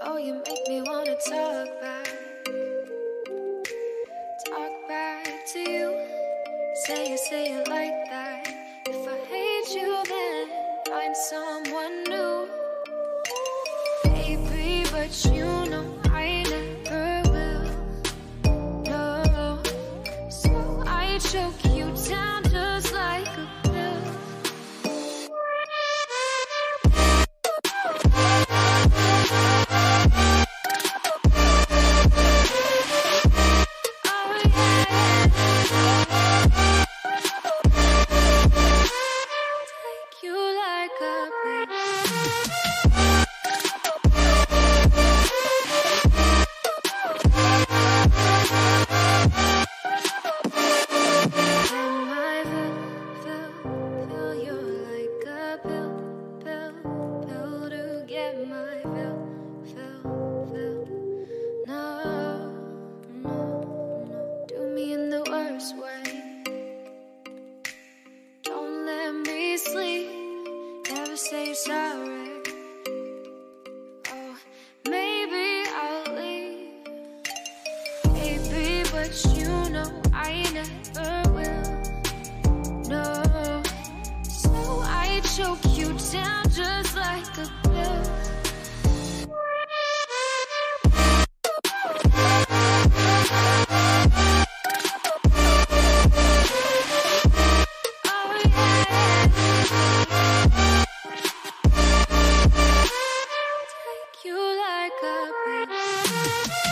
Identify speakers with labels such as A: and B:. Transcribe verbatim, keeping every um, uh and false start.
A: Oh, you make me wanna talk back, talk back to you. Say you, say you like that. If I hate you, then find someone new. Baby, but you know I never will. No, so I choke you down just like a pill. Say sorry. Oh, maybe I'll leave. Baby, but you know I never will. No, so I choke you down just like a pill. You like a bitch.